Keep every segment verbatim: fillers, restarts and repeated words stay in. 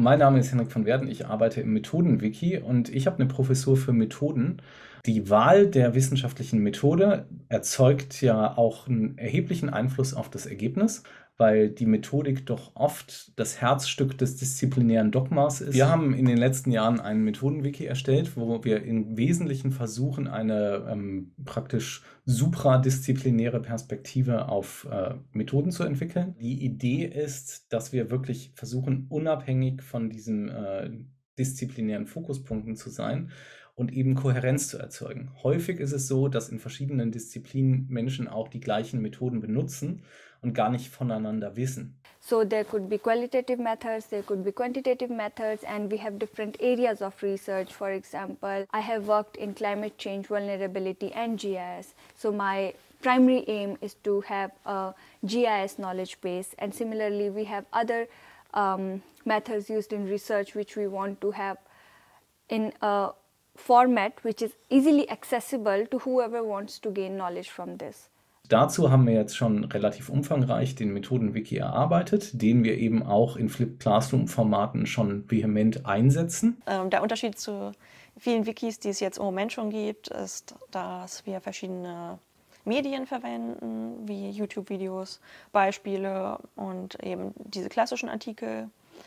Mein Name ist Henrik von Werden, ich arbeite im Methodenwiki und ich habe eine Professur für Methoden. Die Wahl der wissenschaftlichen Methode erzeugt ja auch einen erheblichen Einfluss auf das Ergebnis, weil die Methodik doch oft das Herzstück des disziplinären Dogmas ist. Wir haben in den letzten Jahren einen Methodenwiki erstellt, wo wir im Wesentlichen versuchen, eine ähm, praktisch supradisziplinäre Perspektive auf äh, Methoden zu entwickeln. Die Idee ist, dass wir wirklich versuchen, unabhängig von diesen äh, disziplinären Fokuspunkten zu sein und eben Kohärenz zu erzeugen. Häufig ist es so, dass in verschiedenen Disziplinen Menschen auch die gleichen Methoden benutzen und gar nicht voneinander wissen. So there could be qualitative methods, there could be quantitative methods, and we have different areas of research. For example, I have worked in climate change, vulnerability, and G I S. So my primary aim is to have a G I S knowledge base, and similarly we have other um, methods used in research which we want to have in a format which is easily accessible to whoever wants to gain knowledge from this. Dazu haben wir jetzt schon relativ umfangreich den Methodenwiki erarbeitet, den wir eben auch in Flipped Classroom-Formaten schon vehement einsetzen. Ähm, der Unterschied zu vielen Wikis, die es jetzt im Moment schon gibt, ist, dass wir verschiedene Medien verwenden, wie YouTube-Videos, Beispiele und eben diese klassischen Artikel.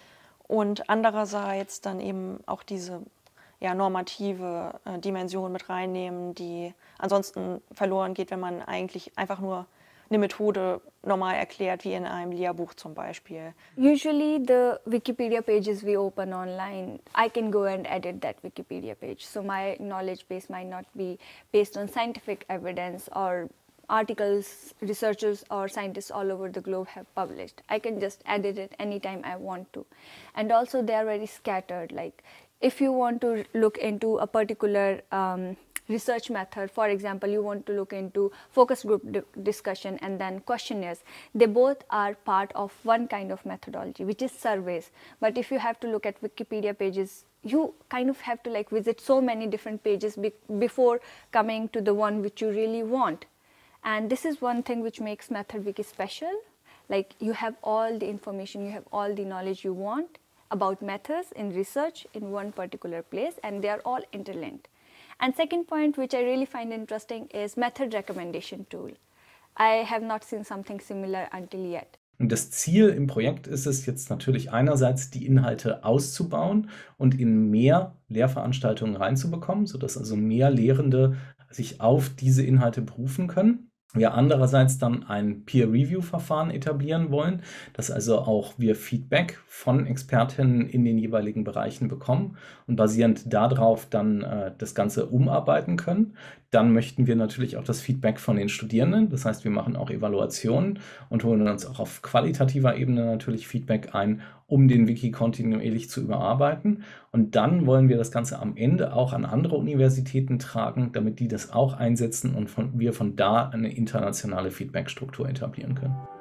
Und andererseits dann eben auch diese ja, normative äh, Dimension mit reinnehmen, die ansonsten verloren geht, wenn man eigentlich einfach nur eine Methode normal erklärt, wie in einem Lehrbuch zum Beispiel. Usually the Wikipedia pages we open online, I can go and edit that Wikipedia page. So my knowledge base might not be based on scientific evidence or articles researchers or scientists all over the globe have published. I can just edit it anytime I want to. And also they are very scattered. Like if you want to look into a particular um, research method, for example, you want to look into focus group di discussion and then questionnaires, they both are part of one kind of methodology, which is surveys. But if you have to look at Wikipedia pages, you kind of have to like visit so many different pages be before coming to the one which you really want. And this is one thing which makes MethodWiki special. Like you have all the information, you have all the knowledge you want about methods in research in one particular place, and they are all interlinked. And second point, which I really find interesting, is method recommendation tool. I have not seen something similar until yet. Und das Ziel im Projekt ist es jetzt natürlich einerseits, die Inhalte auszubauen und in mehr Lehrveranstaltungen reinzubekommen, sodass also mehr Lehrende sich auf diese Inhalte berufen können. Wir andererseits dann ein Peer-Review-Verfahren etablieren wollen, dass also auch wir Feedback von Expertinnen in den jeweiligen Bereichen bekommen und basierend darauf dann äh, das Ganze umarbeiten können. Dann möchten wir natürlich auch das Feedback von den Studierenden, das heißt, wir machen auch Evaluationen und holen uns auch auf qualitativer Ebene natürlich Feedback ein, um den Wiki kontinuierlich zu überarbeiten. Und dann wollen wir das Ganze am Ende auch an andere Universitäten tragen, damit die das auch einsetzen und von, wir von da eine internationale Feedbackstruktur etablieren können.